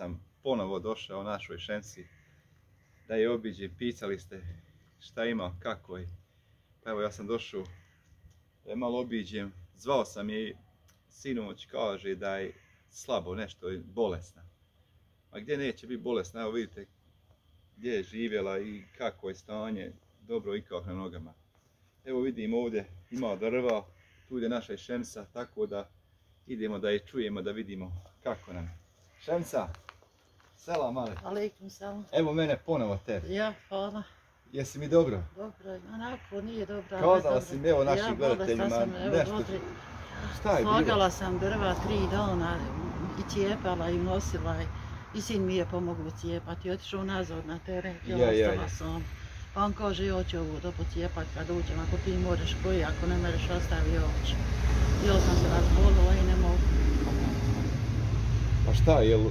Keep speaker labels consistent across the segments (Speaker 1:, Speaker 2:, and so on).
Speaker 1: sam ponovo došao našoj Šemsi da je obiđem. Pitali ste šta ima, kako je. Pa evo ja sam došao da je malo obiđem. Zvao sam je, sinoć kaže da je slabo nešto, je bolesna. A gdje neće biti bolesna, evo vidite gdje je živjela i kako je stanje, dobro i kako na nogama. Evo vidim ovdje ima drva, tu je naša Šemsa, tako da idemo da je čujemo, da vidimo kako nam. Šemsa, selam ale.
Speaker 2: Aleikum selam.
Speaker 1: Evo mene ponovo tebe.
Speaker 2: Ja, hvala.
Speaker 1: Jesi mi dobro?
Speaker 2: Dobro, onako nije dobro.
Speaker 1: Kazala si mi, evo našim gledateljima nešto. Šta je bilo?
Speaker 2: Slagala sam drva 3 dana i cijepala i nosila i sin mi je pomogao cijepati. Otišao nazad na teren i ostala sam. Pa on kaže, ja ću ovo da pocijepati kad uđem, ako ti možeš koji, ako ne mereš ostavi ovdje. Ja sam se razbolila i ne mogu.
Speaker 1: Pa šta, jel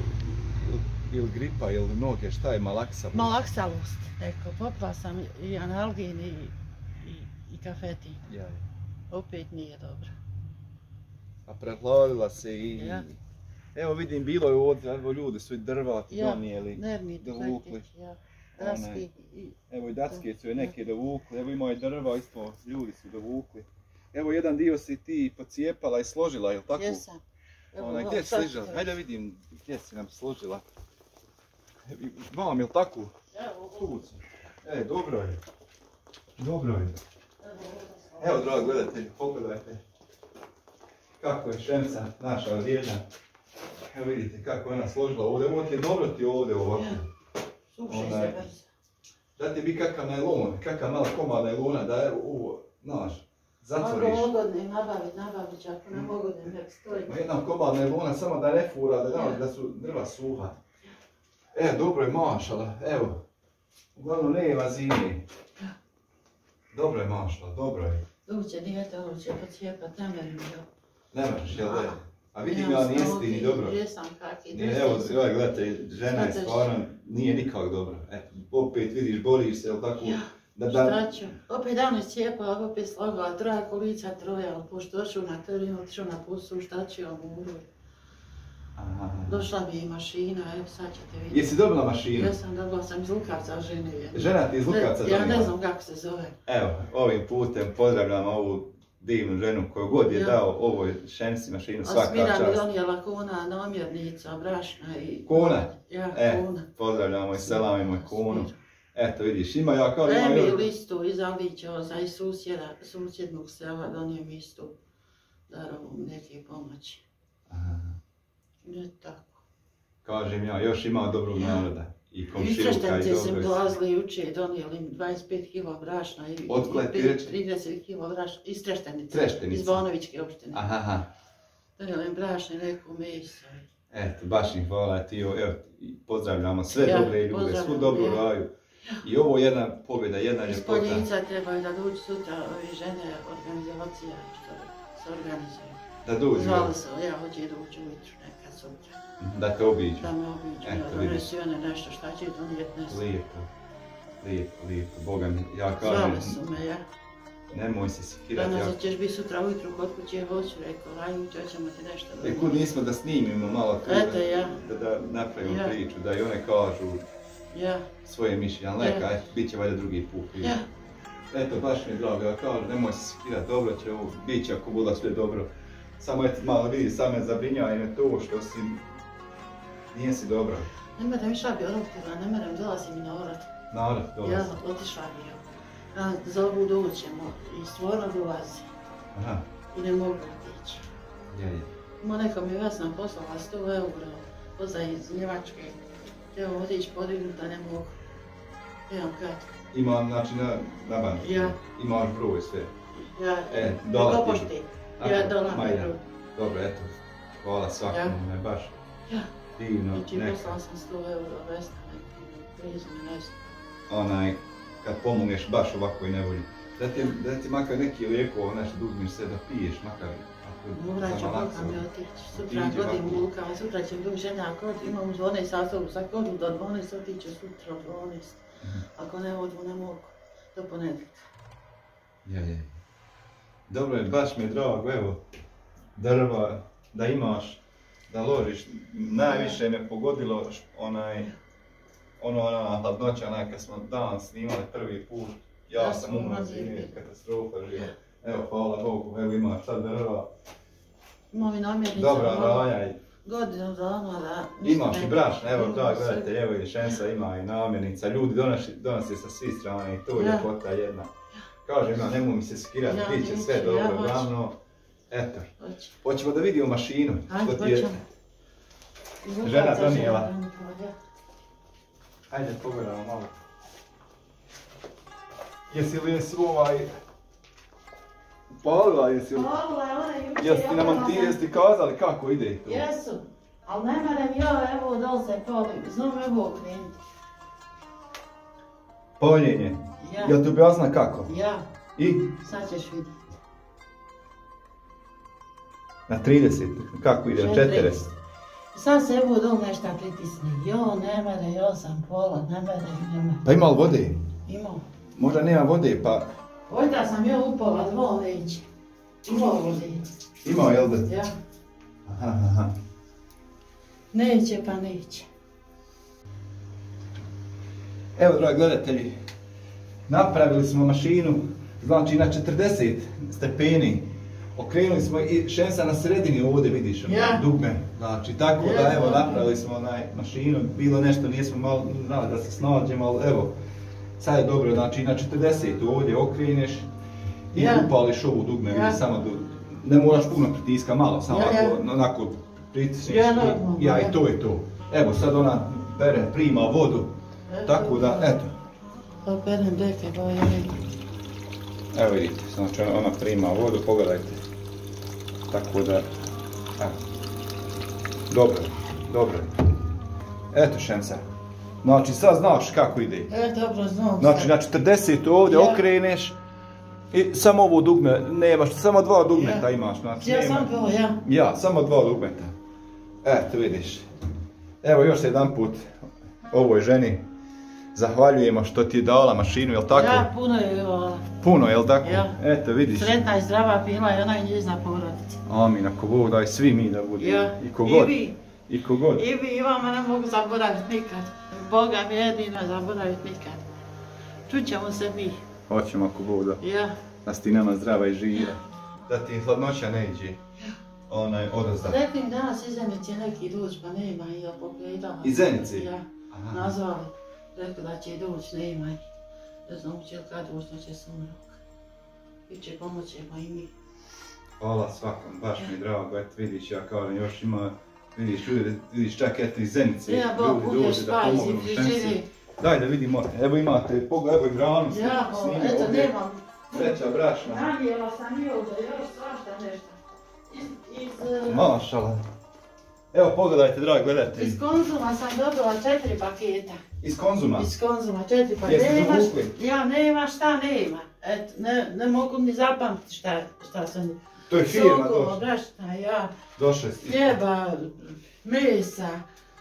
Speaker 1: gripa, jel noge, šta je malaksalost?
Speaker 2: Malaksalost, neko, popila sam i analgin i kafetin. Opet nije dobro.
Speaker 1: A prehladila se i...
Speaker 2: Ja.
Speaker 1: Evo vidim, bilo je ovdje, evo ljudi su i drva donijeli,
Speaker 2: nervni
Speaker 1: dovukli.
Speaker 2: Ja. Daski
Speaker 1: evo i dacke su je neke dovukli, evo ima i drva, isto ljudi su dovukli. Evo jedan dio si ti pocijepala i složila, jel tako?
Speaker 2: Jesam.
Speaker 1: Gdje si složila? Hajde vidim gdje si nam složila. Mam, jel tako? Tu si. Dobro je. Dobro je. Evo, dragi gledatelji, pogledajte kako je Šemsa, naša vrijedna. Evo vidite kako je ona složila ovdje. Ovo ti je dobro ti ovdje ovako.
Speaker 2: Suši se brzo.
Speaker 1: Da ti bi kakav najlon, kakav malo komad najlona da je ovo, znaš, zatvoriš.
Speaker 2: Mogu ogodne nabavit ću, ako ne mogu da ne stoji.
Speaker 1: Jedan komad najlona, samo da ne fura, da su drva suha. Dobro je mašala, evo. Uglavnom nema zime. Dobro je mašala, dobro je.
Speaker 2: Duće dijete, ovo će pocijepat, ne merim jel.
Speaker 1: Ne možeš, jel da je? A vidim ja nisi ti ni dobro.
Speaker 2: Jesam kaki.
Speaker 1: Evo, gledajte, žena je stvarno, nije nikak dobro. Opet vidiš, boriš se, jel tako?
Speaker 2: Šta ću? Opet davno cijepala, opet slagala, 3 kolica troja, ali pošto došao na teren, otišao na posao, šta ću ja mogu? Došla mi i mašina, evo sad ćete vidjeti.
Speaker 1: Jesi dobila mašinu?
Speaker 2: Jesam, dobila sam iz Lukavca žene jedne.
Speaker 1: Žena ti iz Lukavca dobila?
Speaker 2: Ja ne znam kako se zove.
Speaker 1: Evo, ovim putem pozdravljam ovu divnu ženu koju god je dao ovoj Šemsi mašinu, svaka čast.
Speaker 2: A Smira mi donijela kona, namjernica, brašna i...
Speaker 1: Kona?
Speaker 2: Ja, kona.
Speaker 1: Pozdravljamo i selamimo i konu. Eto vidiš, ima ja kao...
Speaker 2: Premi listu iz Alićeva iz susjednog sela, donio mi istu darovom neke pomoći. Ne tako.
Speaker 1: Kažem ja, još ima dobrog naroda. I komšiluka i
Speaker 2: Istreštenice
Speaker 1: dobro.
Speaker 2: sam dolazili juče, donijeli 25 kg brašna i 30 kg brašna. Istreštenice.
Speaker 1: Treštenice.
Speaker 2: Iz Bonovićke opštine.
Speaker 1: Aha.
Speaker 2: Donijeli brašna i neko meso.
Speaker 1: Eto, baš im hvala ti, evo, pozdravljamo sve dobre ljude, svu dobru raju. I ovo je jedna pobjeda, jedna ljepota.
Speaker 2: Iz Poljica trebaju da dođu sutra ove žene organizacija što se organizuju.
Speaker 1: Da dođu?
Speaker 2: Zvali se, ja hoće doći ujutru nekad sutra.
Speaker 1: Da te obiđu?
Speaker 2: Da me obiđu, da donesu i one nešto šta će donijeti nešto.
Speaker 1: Lijepo, Boga mi, ja kažem...
Speaker 2: Zvali su me, ja.
Speaker 1: Nemoj se sikirati.
Speaker 2: Danas ćeš biti sutra ujutru kod kuće, hoću, rekao, ajmo, ćemo ti nešto donijeti.
Speaker 1: Kud nismo da snimimo malo tu, da napravimo priču, da i one kažu svoje mišljenje, ali neka, bit će valjda drugi put. Eto, baš mi je drago, ja kažem, nemoj se sikirati, dobro će ovo, bit će ako bude sve dobro. Samo eto malo vidi, sam me zabrinjava ime to što si, nije si dobro.
Speaker 2: Nema da mi šta bi orotila, ne merem, dolazim i na orot.
Speaker 1: Na orot dolazi?
Speaker 2: Ja, otišla bi joj. Zovu doćemo i stvora dolazi. I ne mogu otići. Ima neka mi Vesna poslala 100 eura, poza iz Njemačke. Evo otići podignuta, ne mogu. Evo kad.
Speaker 1: Ima, znači, na banku?
Speaker 2: Ja.
Speaker 1: Imaš broj sve?
Speaker 2: Ja,
Speaker 1: dola
Speaker 2: ti. Ja, dola mi broj.
Speaker 1: Dobro, eto, hvala svakom, baš divno.
Speaker 2: I ti poslala sam 100 eura Vesna, prizme, ne
Speaker 1: znam. Kad pomogneš baš ovako i nevolji. Da ti makar neki lijekova nešto da uzmiš sve da piješ, makar...
Speaker 2: Morat ću Boga mi otići, sutra godim u Lukava, sutra ćem doći žena, imam 12 satovu, sad godu do 12, otiću sutra od 12. Ako ne odu, ne mogu, do ponedjeljka.
Speaker 1: Dobro je, baš mi je drago, evo, drva, da imaš. da ložiš. Najviše me pogodilo ona hladnoća, kad smo dan snimali prvi put. Ja sam umro, katastrofa bila. Evo, hvala Bogu, evo imaš sad drva.
Speaker 2: Imam i namirnica.
Speaker 1: Dobra ranja.
Speaker 2: Godinu dana da...
Speaker 1: Imaš i brašna, evo da, gledajte, evo i šensa ima i namirnica. Ljudi donose sa svih strane i to je ljepota jedna. Kažem ja, nemoj mi se skirati, bit će sve dobro, glavno. Eto, hoćemo da vidimo mašinu, što ti je žena donijela. Hajde, pogledamo malo. Jesi li upalila, jesi li...
Speaker 2: Upalila je ona juče.
Speaker 1: Jesi ti kazali kako ide to?
Speaker 2: Jesu, ali ne merem ja, evo dol se pali, znam evo krenuti.
Speaker 1: Poljenje? Ja. Jel ti objasna kako?
Speaker 2: Ja.
Speaker 1: I?
Speaker 2: Sad ćeš vidjeti.
Speaker 1: Na 30, kako ide, na 40?
Speaker 2: Sad se evo dol nešto pritisne, jo ne mere, jo sam pola, ne mere.
Speaker 1: Pa ima li vode?
Speaker 2: Imao.
Speaker 1: Možda nema vode, pa...
Speaker 2: Ovdje sam ja upala, dvo neće. Imao vode.
Speaker 1: Imao, jel da?
Speaker 2: Ja.
Speaker 1: Aha.
Speaker 2: Neće pa neće.
Speaker 1: Evo, dragi gledatelji, napravili smo mašinu, znači na 40 stepeni. Okrenuli smo i šensa na sredini ovdje, vidiš, dugme. Znači, tako da, evo, napravili smo mašinu, bilo nešto, nismo malo znali da se snađemo, ali evo, sad je dobro, znači na 40 ovdje okreneš i upališ ovu dugme, vidiš, samo ne moraš puno pritiska, malo, samo onako pritisneš i to je to. Evo, sad ona prima vodu, tako da, eto.
Speaker 2: Pa perem deke, pa ja vidim.
Speaker 1: Evo vidite, znači ona prima vodu, pogledajte. Tako da, evo. Dobro. Eto šensa. Znači sad znaš kako ide.
Speaker 2: Dobro znam.
Speaker 1: Znači na 40 ovdje okreneš i samo ovo dugme, nemaš, samo 2 dugmeta imaš. Znači,
Speaker 2: ja sam 2, ja.
Speaker 1: Ja, samo 2 dugmeta. Eto vidiš. Evo još jedan put ovoj ženi zahvaljujemo što ti je dala mašinu, jel tako?
Speaker 2: Ja, puno je dala.
Speaker 1: Puno, jel tako?
Speaker 2: Ja.
Speaker 1: Eto vidiš.
Speaker 2: Sretna i zdrava bila i ona i njezina porodica.
Speaker 1: Amin, ako Bog daj svi mi da budemo.
Speaker 2: Ja.
Speaker 1: I kogod.
Speaker 2: I vi i vama ne mogu zaboraviti nikad. Boga mi jedino zaboraviti nikad. Čućemo se mi.
Speaker 1: Hoćemo ako Bog da.
Speaker 2: Ja.
Speaker 1: Da si ti nama zdrava i živa. Da ti hladnoća ne iđe. Odozda.
Speaker 2: Reklim danas iz Zenice neki doći pa nema i ja pogledala.
Speaker 1: Iz Zenice?
Speaker 2: Ja. Nazvali. Rekao da će doći, nema ih. Ne znam će li kad doći, da će sumrok. I će pomoćemo i mi.
Speaker 1: Hvala svakom, baš mi je drago, eto vidiš, ja kao još ima, vidiš čak eto iz Zenice, ljudi dođe da pomognu šenci. Daj da vidimo, evo imate, evo i granu
Speaker 2: snimio eto nemam.
Speaker 1: Treća brašna.
Speaker 2: Nanijela sam i ovdje, još svašta nešto.
Speaker 1: Mašala. Evo pogledajte, dragi gledatelji.
Speaker 2: Iz Konzuma sam dobila 4 paketa.
Speaker 1: Iz Konzuma?
Speaker 2: Iz Konzuma 4 paketa.
Speaker 1: Jesi zavukli?
Speaker 2: Ja, nema šta nema. Eto, ne mogu ni zapamtiti šta sam.
Speaker 1: To je firma došla?
Speaker 2: Sokova, brašna, ja.
Speaker 1: Došle ste.
Speaker 2: Hljeba, mesa,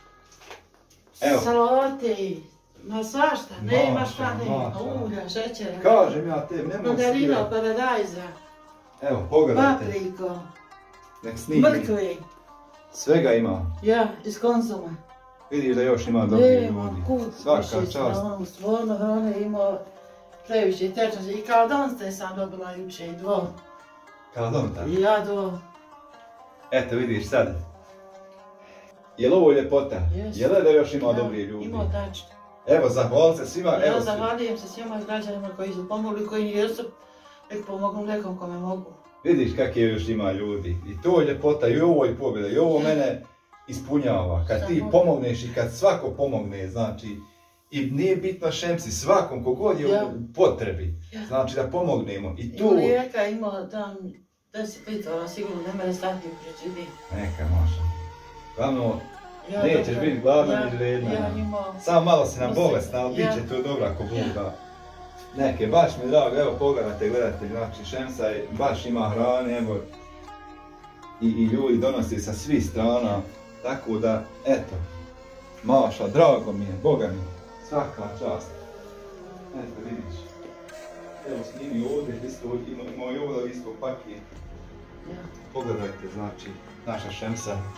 Speaker 2: salate, ma svašta, nema šta nema. Ulja, šećera.
Speaker 1: Kažem ja tebi, nemoj skirati.
Speaker 2: Mandarina, paradajza.
Speaker 1: Evo, pogledajte.
Speaker 2: Papriko.
Speaker 1: Nek snimi.
Speaker 2: Mrkve.
Speaker 1: Svega ima.
Speaker 2: Ja, iz Konzuma.
Speaker 1: Vidiš da još ima dobri ljudi. Svaka čast.
Speaker 2: Stvarno hrane ima previše tečnosti. I kaldonste sam dobila juče i 2.
Speaker 1: Kaldon tako?
Speaker 2: Ja 2.
Speaker 1: Eto vidiš sad. Jel' ovo ljepota? Jel' da još ima dobri ljudi?
Speaker 2: Ima tačno.
Speaker 1: Evo, zahvalim se svima.
Speaker 2: Ja zahvaljujem se svima građanima koji su pomogli, koji nijesu. Nek pomognu nekom kome mogu.
Speaker 1: Vidiš kakve još ima ljudi. I to je ljepota, i ovo je pobjeda, i ovo mene ispunjava. Kad ti pomogneš i kad svako pomogne, znači, i nije bitno šemsi, svakom kogod je u potrebi, znači da pomognemo. I tu...
Speaker 2: Rijeka ima tam 10 litara, sigurno ne mere stati u pređini.
Speaker 1: Neka maša. Glavno, nećeš biti gladna ni žedna. Samo malo si nam bolesna, ali bit će to dobro ako Bog da. Neke, baš mi je drago, evo pogledajte, gledajte, znači šemsa baš ima hrane, evo, i ljudi donosi sa svih strana, tako da, eto, maša, drago mi je, Boga mi, svaka čast. Eto, vidiš, evo snimi ovdje, isto imamo i ovdje isto paket. Pogledajte, znači, naša šemsa,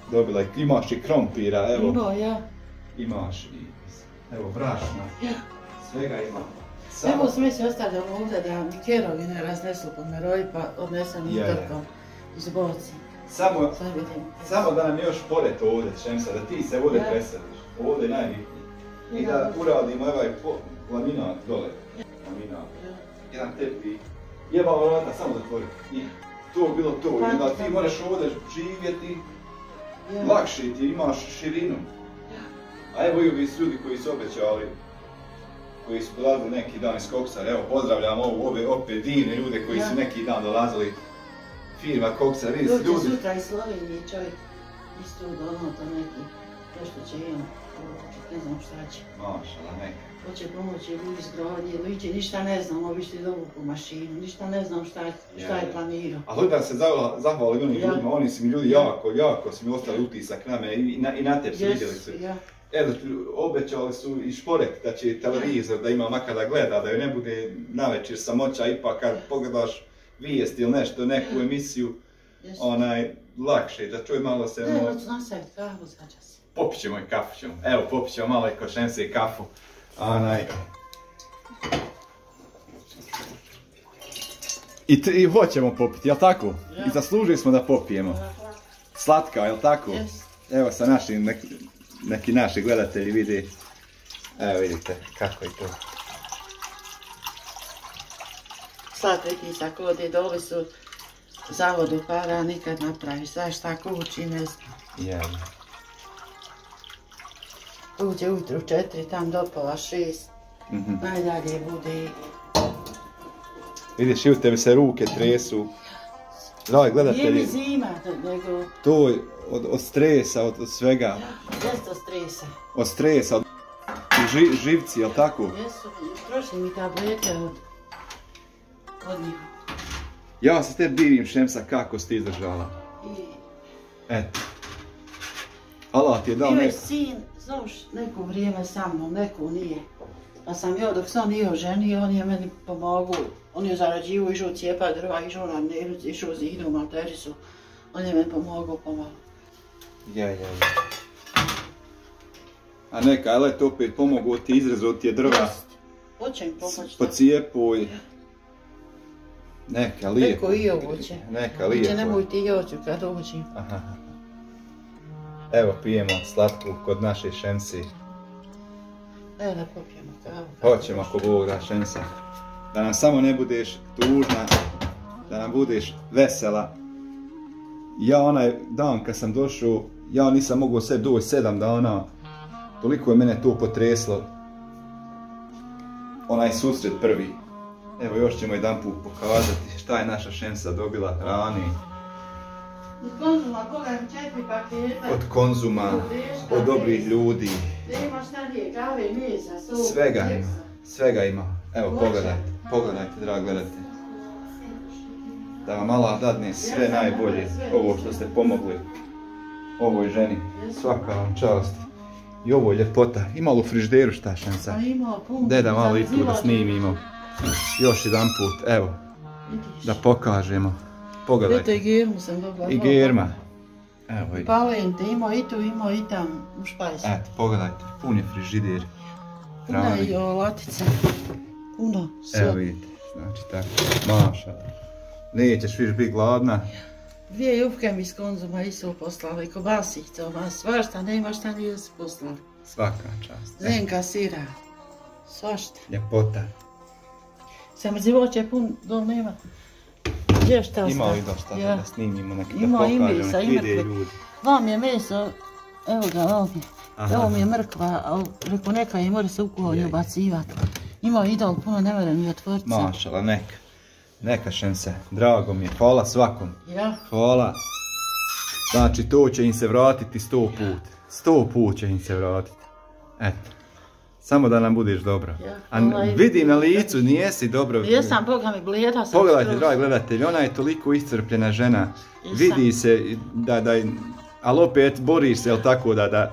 Speaker 1: dobila i imaš i krompira, evo.
Speaker 2: Imao ja.
Speaker 1: Imaš i, evo, brašna.
Speaker 2: Ja.
Speaker 1: Svega ima.
Speaker 2: Evo sve se ostavljamo ovdje da mi kerovi ne raznesu po meroji pa odnesem i trkom iz boci.
Speaker 1: Samo da nam još pored ovdje, Šemsa, da ti se ovdje preseliš. Ovdje je najbitnije. I da uradimo ovaj laminat dole. Laminat. Jedan tepi. Jebala vrata, samo zatvori. I to bilo to. I onda ti moraš ovdje živjeti. Lakše ti, imaš širinu. A evo i ovi ljudi koji su obećali, koji su dolazili neki dan iz Koksara. Evo, pozdravljam ove opet divne ljude koji su neki dan dolazili. Firma Koksar, vidi se ljudi.
Speaker 2: Dođe sutra iz Slovenije čovjek isto donoto neki, nešto će imati, ne znam šta će.
Speaker 1: Mašala, neka.
Speaker 2: Hoće pomoći u izgradnji, no iće ništa ne znam, obišli dovuku mašinu, ništa ne znam šta je planirao.
Speaker 1: Ali da se zahvali onim ljudima, oni su mi ljudi jako su mi ostali utisak na me i na tebi su vidjeli su. Evo, obećali su i Šporek da će televizor, da ima makar da gleda, da joj ne bude navečer samoća, ipak kad pogledaš vijest ili nešto, neku emisiju, lakše, da čuj malo se...
Speaker 2: Ne, hoću nastaviti kafu, svađa se.
Speaker 1: Popit ćemo i kafu ćemo, evo popit ćemo malo i kod Šemse i kafu. I hoćemo popiti, jel' tako? I zaslužili smo da popijemo. Slatka, jel' tako? Evo sa našim, neki naši gledatelji vidi. Evo vidite kako je to.
Speaker 2: Slatki tako ode dole su zavodu para, nikad napraviš, znaš šta kući, ne znam. Uđe ujutru 4, tam do pola 6, najdalje bude.
Speaker 1: Vidiš, i u tebi se ruke tresu. Dragi gledatelji,
Speaker 2: nije mi zima, nego...
Speaker 1: To je od stresa, od svega.
Speaker 2: Jeste od stresa.
Speaker 1: Od stresa, od živci, jel' tako?
Speaker 2: Jesu, prošli mi tablete od njih.
Speaker 1: Ja se te divim, Šemsa, kako si ti izdržala. Eto. Allah ti je dao neko.
Speaker 2: Bio je sin, znaš, neko vrijeme sa mnom, neko nije. Pa sam joj, dok se on nije oženio, on je meni pomogao. On je zarađivo, išao cijepat drva, išao na mnericu, išao zidu u malterisu. On je meni pomogao pomalo.
Speaker 1: A neka, ali je to opet pomogao ti, izrezao ti je drva.
Speaker 2: Hoće mi pomoći.
Speaker 1: Pocijepuj. Neka, lijepo.
Speaker 2: Neko i ovo će.
Speaker 1: Neka, lijepo.
Speaker 2: Uće nemoj ti joću kad uđim.
Speaker 1: Evo pijemo slatku kod naše Šemsi.
Speaker 2: Evo da popijemo kavu.
Speaker 1: Hoćemo ako Bog da, Šemsa. Da nam samo ne budeš tužna, da nam budeš vesela. Ja onaj dan kad sam došao, ja nisam mogao sebi doći 7 dana. Toliko je mene to potreslo. Onaj susret prvi. Evo još ćemo jedan put pokazati šta je naša Šemsa dobila hrani.
Speaker 2: Od Konzuma pogledam 4 paketa.
Speaker 1: Od Konzuma, od dobrih ljudi.
Speaker 2: Da ima šta nije, kave, mesa, sopa,
Speaker 1: svega ima, svega ima. Evo pogledajte, dragi gledatelji. Da vam Allah dadne sve najbolje, ovo što ste pomogli ovoj ženi. Svaka vam čast. I ovo je ljepota. Ima li u frižderu šta, Šemsa? Deda malo i tu da snimimo. Još jedan put, evo. Da pokažemo. Pogledajte.
Speaker 2: I germu sam dobila.
Speaker 1: I germa. Evo vidite.
Speaker 2: Palente, imao i tu, imao i tam u špajsu.
Speaker 1: Eto, pogledajte, pun je frižider.
Speaker 2: Puno i latice. Puno, sve.
Speaker 1: Evo vidite, znači tako, maša. Nećeš više biti gladna.
Speaker 2: 2 jufke mi iz Konzuma isu poslali, kobasice, svašta, nema šta nije se poslali.
Speaker 1: Svaka čast.
Speaker 2: Zenka sira, svašta.
Speaker 1: Ljepota.
Speaker 2: Samo zivoće pun, dol nema. Gdje šta
Speaker 1: ima li dosta da snimimo, da pokažemo, nek vide ljudi.
Speaker 2: Vam je meso, evo ga, ovo mi je mrkva, reko neka je mora se u kuhonju ubacivati. Ima idol puno, ne mora ni otvoriti.
Speaker 1: Mašala, neka Šemse, drago mi je, hvala svakom. Hvala. Znači to će im se vratiti 100 put. 100 put će im se vratiti. Eto. Samo da nam budeš dobro. A vidi na licu, nijesi dobro.
Speaker 2: Jesam, Boga mi bleda sam.
Speaker 1: Pogledajte, dragi gledatelji, ona je toliko iscrpljena žena. Vidi se da, ali opet boriš se, jel tako da...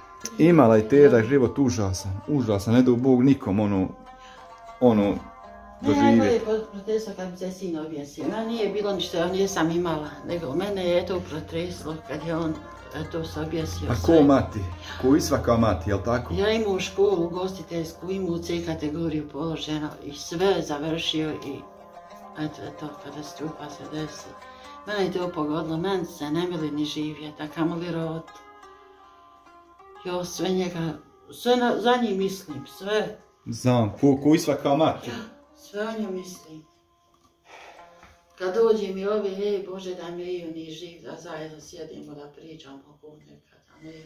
Speaker 1: Imala je težak život, užasan, ne do Bog nikom, doživjeti?
Speaker 2: Najbolje protreslo kad bi se sin objesio. Nije bilo ništa, ja nisam imala, nego mene je to protreslo kad je on se objesio.
Speaker 1: A ko mati? Ko isvaka mati, jel tako?
Speaker 2: Ja imam u školu ugostiteljsku, imam u C kategoriju položeno i sve završio i eto, katastrofa se desi. Mene je to pogodilo, meni se ne mili ni živjeti, a kamoli rod. Jo, sve njega, sve za njih mislim, sve.
Speaker 1: Znam, ko isvaka mati?
Speaker 2: Sve o njoj mislim. Kad dođe mi ovi, ej Bože da mi i oni živ, da zajedno sjedimo, da pričamo oko nekada, ne.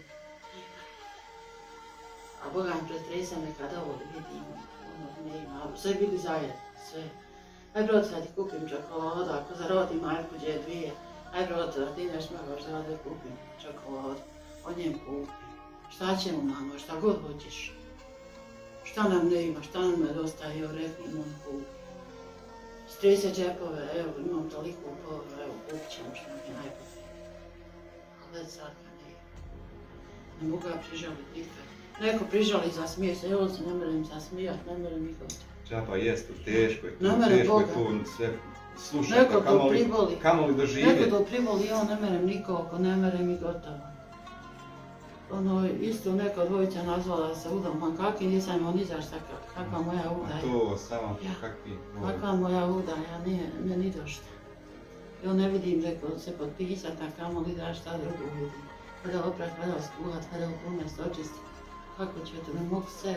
Speaker 2: A Boga mi pretresa me kad ovo vidim, ono ne ima, sve bili zajedno, sve. Aj brod, sad ti kupim čokoladu, ako zarodim majku gdje dvije, aj brod, da ti neš mogaš da ode kupim čokoladu, od njem kupim. Šta ćemo mama, šta god hoćeš. Šta nam ne ima, šta nam nedostaje, evo rekli imam kupi. Strese džepove, evo imam toliko upova, evo kupit ćemo što nam je najbolje. Ali već sad kad ne ima. Ne mogu ja prižaliti nikad. Neko prižali za smije se, evo se ne merem zasmijat, ne merem nikad.
Speaker 1: Čapa jest, teško je,
Speaker 2: teško je
Speaker 1: tu sve slušati, kamoli doživjeti.
Speaker 2: Neko to privoli, ja ne merem nikako, ne merem i gotovo. Ono, isto neka dvojica nazvala se udom pankaki, nisam imao ni zašta kakva moja udaja.
Speaker 1: To samo kakvi...
Speaker 2: Kakva moja udaja, nije ni došta. Ja ne vidim neko se potpisat, a kamoli da šta drugo vidim. Kada oprat, kada skuhat, kada pomest očistit. Kako ću to, ne mogu sebe.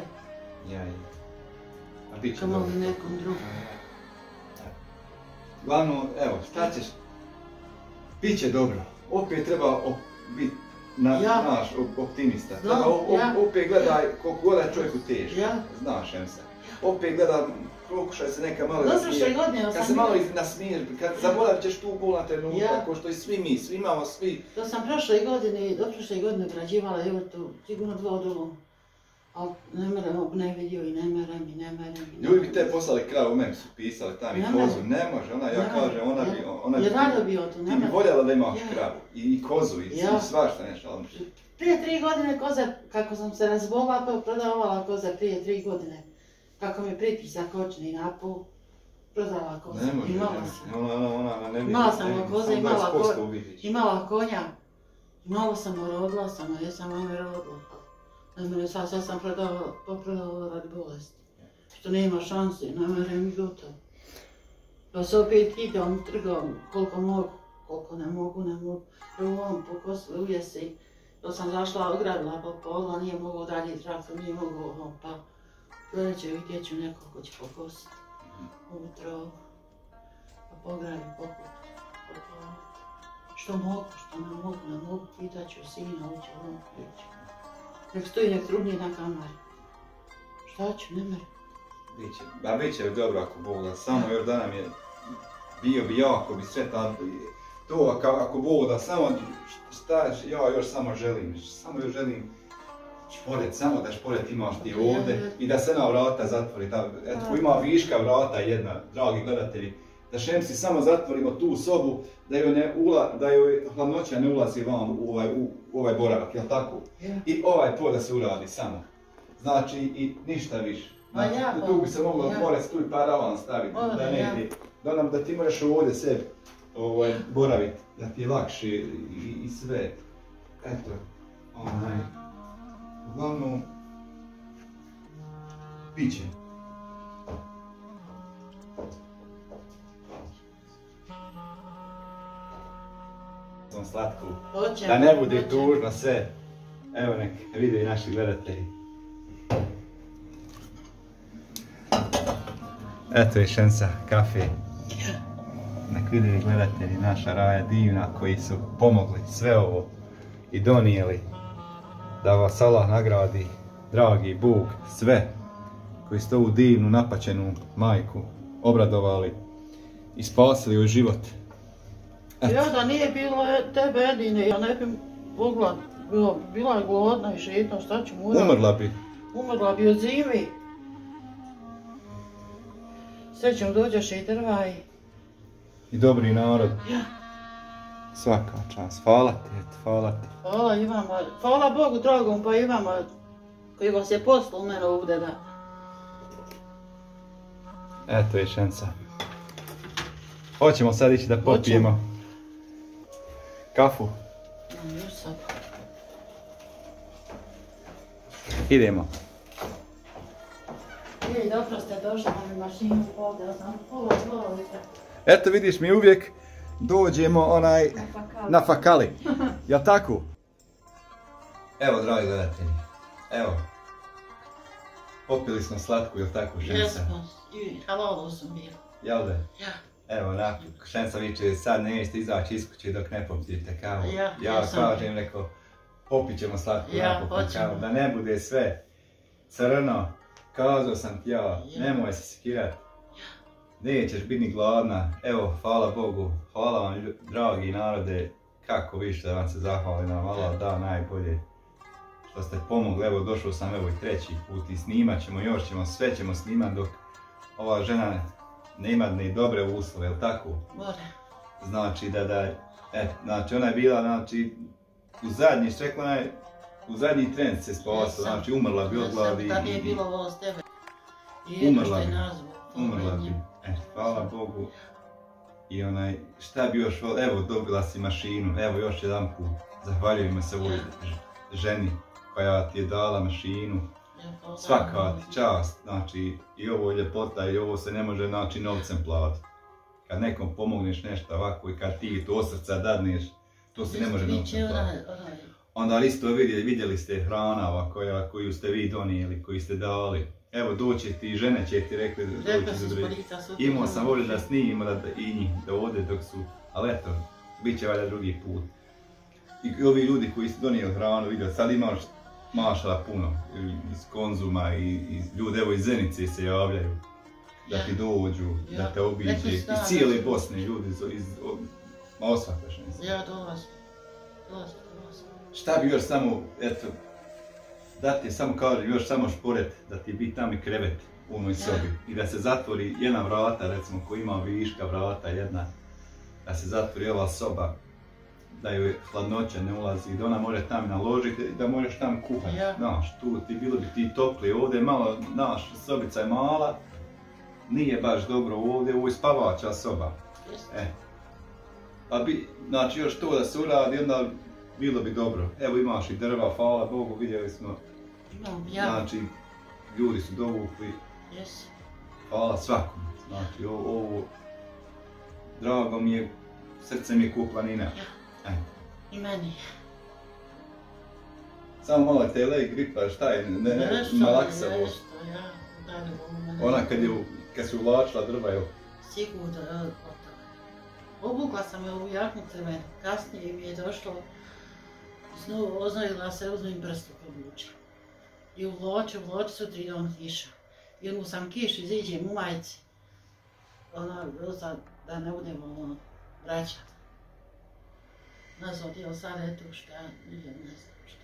Speaker 1: A bit će dobro.
Speaker 2: Kamoli nekom drugom.
Speaker 1: Glavno, evo, šta ćeš? Bit će dobro. Opet treba biti naš optimista. Opet gledaj koliko god je čovjeku teško. Znaš, Emsa. Opet gledaj, pokušaj se neka malo nasmijeti. Kad se malo nasmiješ, kad zaboravit ćeš tu bol na trenutak, ko što i svi mi, svi imamo svi.
Speaker 2: To sam do prošle godine građivala, evo tu, sigurno 2 dolu. A ne merem, ne vidio i ne merem.
Speaker 1: Ljudi bi te poslali kravu, meni su pisali tam i kozu, ne može, ja kažem, ona bi...
Speaker 2: Je rado bio to, ne
Speaker 1: ti bi voljela da imaš kravu, i kozu, i svašta nešto, ali...
Speaker 2: Prije 3 godine koze, kako sam se razbolila, pa prodavala koze prije 3 godine. Kako mi pritisak očni napol, prodavala koze, imala sam. Imala sam koze, imala konja, malo sam rodila sam, a jesam ome rodila. Sad sam poprodavala radi bolesti, što nema šanse, ne merem i gotovo. Pa se opet idem trgom koliko mogu, koliko ne mogu. Ruvom pokosili ujesi, to sam zašla, ogradila po pola, nije mogao dalje traktor, nije mogao, pa proljeće vidjet ću neko ko će pokositi ovu travu, pa pogradi pokupiti. Što mogu, što ne mogu, pitat ću sina, uće ovom priče. Nek stoji, nek trudnije na kamari. Šta ću, ne merem.
Speaker 1: Bit će dobro ako Bog da, samo još da nam je bio bi jako bi sretan. To ako Bog da, samo ja još samo želim šporet, samo da šporet imaš ti ovdje i da se na vrata zatvori. Eto, ima viška vrata jedna, dragi gledatelji, da Šemsi samo zatvorimo tu sobu, da joj hladnoća ne ulazi vam u ovaj boravak, jel tako? I ovaj pod da se uradi samo. Znači i ništa više. Tu bi se moglo pored tu i paravan staviti, da ti možeš ovdje sebi boraviti, da ti je lakše i sve. Eto, uglavnom, bit će. Slatku, da ne bude tužno sve. Evo nek vide i naši gledatelji. Eto je Šemsa kafe. Nek vide i gledatelji, naša Raja divna koji su pomogli sve ovo i donijeli da vas Allah nagradi, dragi Bog, sve koji ste ovu divnu napaćenu majku obradovali i spasili joj život.
Speaker 2: Ja da nije bilo tebe jedine, ja ne bi mogla, bila je gladna i žedna, šta ću morati? Umrla bi od zimi. Srećom dođeš i drva
Speaker 1: i dobri narod. Svaka čast, hvala ti, hvala ti.
Speaker 2: Hvala i vama, hvala Bogu dragom, pa i vama koji vas je poslao u mene ovdje da
Speaker 1: Eto je Šenca. Hoćemo sad ići da popijemo kafu. Idemo.
Speaker 2: Dobro ste došli na mašinu ovdje, sam
Speaker 1: Eto vidiš, mi uvijek dođemo na fakali. Jel' tako? Evo, dragi gledatelji, evo. Popili smo slatku, jel' tako, Šenca?
Speaker 2: Jesmo, i halalu su bili.
Speaker 1: Jel' da?
Speaker 2: Ja.
Speaker 1: Evo, Šenca viče, sad nećete izaći iz kuće dok ne popijete kavu. Ja kažem, rekao, popit ćemo slatku napokon kavu, da ne bude sve crno. Kazao sam ti nemoj se sekirat. Nećeš biti ni gladna. Evo, hvala Bogu, hvala vam dragi narode, kako više da vam se zahvali nam, Allah da najbolje što ste pomogli. Evo, došao sam evo i treći put i snimat ćemo, još ćemo, sve ćemo snimat dok ova žena ne ima ni dobre uslove, jel' tako?
Speaker 2: More.
Speaker 1: Znači znači ona je bila, znači, u zadnji tren se spasila, znači umrla bi od gladi.
Speaker 2: Da nije bilo ovo s tebe.
Speaker 1: Umrla bi. Hvala Bogu. I šta bi još, evo dobila si mašinu, evo još jedan put. Zahvaljujemo se ovoj ženi koja ti je dala mašinu. Svaka ti čast, znači i ovo je ljepota i ovo se ne može znači novcem platiti. Kad nekom pomogneš nešto ovako i kad ti to od srca dadneš, to se ne može novcem platiti. Onda isto vidjeli ste hrana ova koju ste vi donijeli, koju ste dali. Evo doće ti, žene će ti rekli da doći za drugi. Imao sam volju da snimimo i njih da ode dok su, ali eto, bit će valjda drugi put. I ovi ljudi koji su donijeli hranu, vidio, sad imaš mašala puno, iz Konzuma i ljudi, evo iz Zenice se javljaju. Da ti dođu, da te obiđe, iz cijele Bosne ljudi, ma osvataš ne znam.
Speaker 2: Ja dolazim.
Speaker 1: Šta bi još samo, eto, da ti samo kažem, još samo šporet, da ti bi tam i krevet u onoj sobi i da se zatvori jedna vrata, recimo, ko ima viška vrata jedna, da se zatvori ova soba, da joj hladnoća ne ulazi i da ona može tam naložiti i da možeš tam kuhati, znaš, tu ti bilo bi ti topli, ovdje je malo, znaš, sobica je mala, nije baš dobro ovdje, ovo je spavača soba, pa bi, znači još to da se uradi, onda bilo bi dobro. Evo imaš i drva, hvala Bogu, vidjeli smo. Znači, ljudi su dovukli. Hvala svakom. Znači, ovo, drago mi je, srce mi je ko planina.
Speaker 2: I meni.
Speaker 1: Samo malo te lej gripa, šta je, malaksavo. Ona kad se uvlačila drva, jel?
Speaker 2: Sigurno, obukla sam je u jaknu crvenu, kasnije mi je došlo, oznojila se, uzmem prstu podvuče. I uvlači su 3 dana kiša. I mu sam kiš iziđem u majici. Da ne budemo vraćati. Nazvat je sad eto šta, ne znam šta.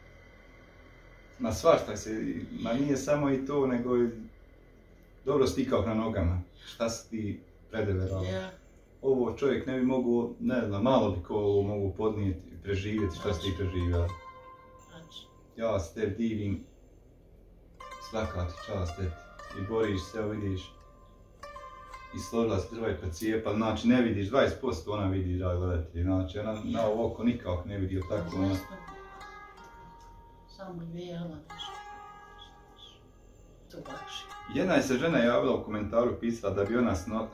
Speaker 1: Ma svašta se, ma nije samo i to, nego i dobro stikao na nogama. Šta si ti predeverala? Ovo čovjek ne bi mogu, ne znam, malo bi ko ovo mogu podnijeti i preživjeti šta si ti preživjela. Ja se tebi divim, svaka ti čast tebi, i boriš se, evo vidiš, i složila se drva i pacijepa, znači ne vidiš 20%, ona vidi, da gledatelji, znači ona na ovo oko nikako ne vidi, tako ona.
Speaker 2: Samo bijela nešto, to bakši.
Speaker 1: Jedna je se žena javila u komentaru, pisala da bi ona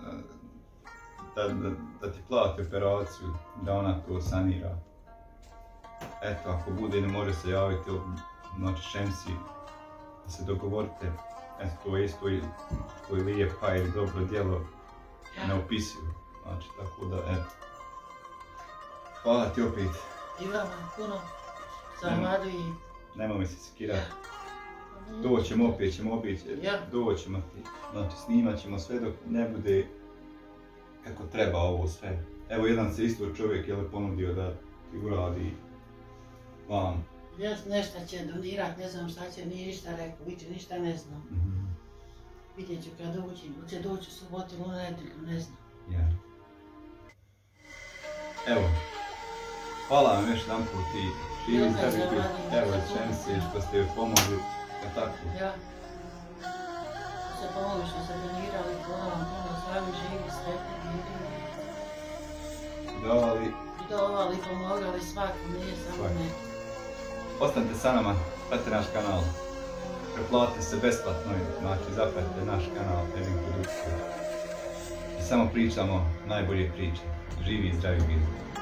Speaker 1: da ti plati operaciju, da ona to sanira. Eto, ako bude ne može se javiti, znači Šemsi, da se dogovorite. Eto, to je isto koji lijepa ili dobro djelo neopisivo. Znači, tako da, eto. Hvala ti opet.
Speaker 2: I vama puno zahvaljujem.
Speaker 1: Nemoj mi se sekirati. Doćemo opet, ćemo obići, doćemo ti. Znači, snimat ćemo sve dok ne bude kako treba ovo sve. Evo, jedan se isto čovjek je ponudio da ti uradi vam.
Speaker 2: Nešto će donirat, ne znam šta će, nije ništa rekao, više ništa ne znam. Vidjet ću kad dođem, će doći u subotu ili u nedjelju, ne znam.
Speaker 1: Evo, hvala vam još jedan put i živim tebi, evo Šemsi što ste joj pomogli, je tako?
Speaker 2: se pomoći što se donirali, hvala vam puno, zdravi, živi, sretni, bili. Dovali, pomagali svakom, nije samo ne.
Speaker 1: Ostanite sa nama, pratite naš kanal. Pretplatite se besplatno, znači zapratite naš kanal Emin Produkcija. I samo pričamo najbolje priče. Živi i zdravi bili.